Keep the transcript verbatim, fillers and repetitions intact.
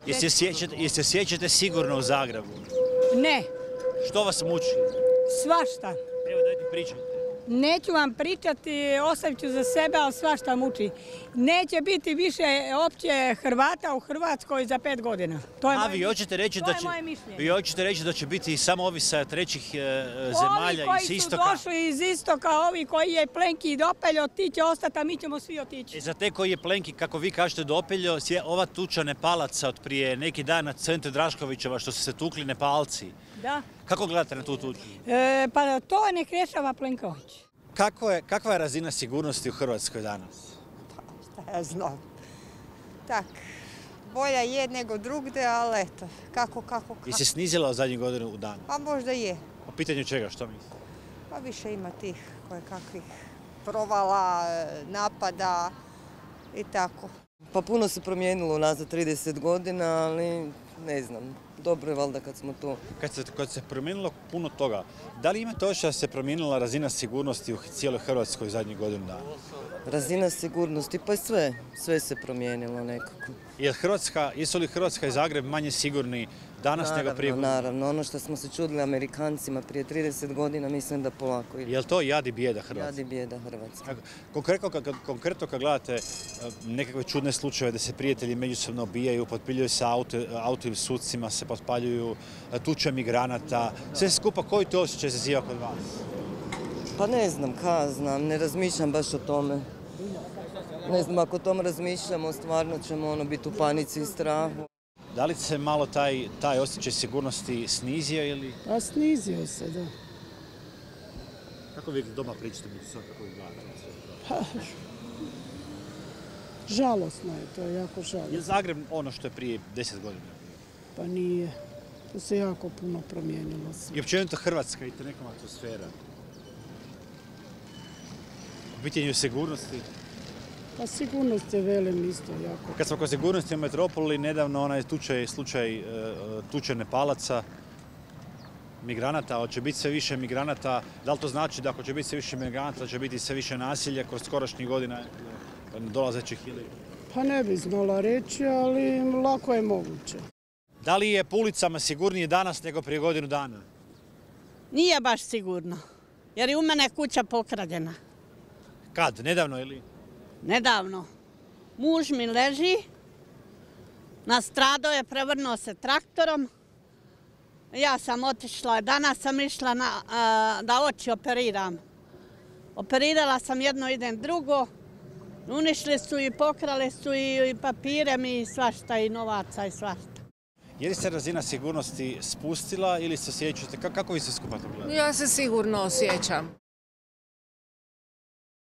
Jeste sjećate, jeste sjećate sigurno u Zagrebu? Ne, Što vas muči? svašta. Evo dajte pričajte. Neću vam pričati, ostavit ću za sebe, ali svašta muči. Neće biti više opće Hrvata u Hrvatskoj za pet godina. To je A moje vi hoćete reći to da je će moje mišljenje. vi hoćete reći da će biti samo ovi sa trećih e, zemalja Ovi iz koji su istoka. došli iz istoka, ovi koji je Plenki dopeljo, ti će ostati, a mi ćemo svi otići. E, za te koji je Plenki, kako vi kažete, dopeljo, sje- ova tuča Nepalaca od prije neki dan na centru Draškovićeva što su se tukli Nepalci. Da. Kako gledate na tu tuču? E, pa to nek rješava Plenković. Kako je, kakva je razina sigurnosti u Hrvatskoj danas? Šta ja znam. Tak, bolja je nego drugde, ali eto, kako, kako, I kako. se snizila u zadnjih godinu u danu? Pa možda je. Po pitanju čega, što mislite? Pa više ima tih koje kakvih provala, napada i tako. Pa puno se promijenilo unazad trideset godina, ali ne znam, dobro je valjda kad smo tu. Kad se, kad se promijenilo puno toga, da li imate osjećaj da se promijenila razina sigurnosti u cijeloj Hrvatskoj u zadnjih godinu dana? Razina sigurnosti, pa sve, sve se promijenilo nekako. Je Hrvatska, jesu li Hrvatska i Zagreb manje sigurni danas nego prije Naravno, godinu? naravno, ono što smo se čudili Amerikancima prije trideset godina, mislim da polako ide. Je li to jad i bijeda Hrvatska? Jadi bijeda Hrvatska. Kako- Konkretno kad, konkretno kad gledate e, nekakve čudne slučajeve da se prijatelji međusobno obijaju, potpaljuju se auto, auto ili sucima, se potpaljuju e, tuče migranata, sve skupa, koji to osjećaj izaziva kod vas? Pa ne znam, ka znam, ne razmišljam baš o tome. Ne znam, ako o tome razmišljamo, stvarno ćemo ono biti u panici i strahu. Da li se malo taj, taj osjećaj sigurnosti snizio ili... Pa snizio se, da. Kako vi doma pričate među sobom, kako vi gledate sve to? Pa, žalosno je to, jako Je žalosno. Zagreb ono što je prije deset godina? Pa nije. To se jako puno promijenilo sve. I općenito Hrvatska i te nekom atmosfera. U pitanju sigurnosti. Pa sigurnost je velim isto jako. Kad smo kod sigurnosti u metropoli, nedavno onaj slučaj, slučaj e, tuče Nepalaca, migranata, hoće biti sve više migranata. Da li to znači da ako će biti sve više migranata, da će biti sve više nasilja kroz skorašnjih godina e, dolazećih ili... Pa ne bi znala reći, ali lako je moguće. Da li je po ulicama sigurnije danas nego prije godinu dana? Nije baš sigurno, jer je u mene kuća pokradena. Kad? Nedavno ili? Nedavno. Muž mi leži, nastradao je, prevrnuo se traktorom. Ja sam otišla, danas sam išla na, a, da oči operiram. Operirala sam jedno, idem drugo. Unišli su i pokrali su i, i papire mi i svašta i novaca i svašta. Je li se razina sigurnosti spustila ili se osjećate, kako vi se skupa to gledate? Ja se sigurno osjećam.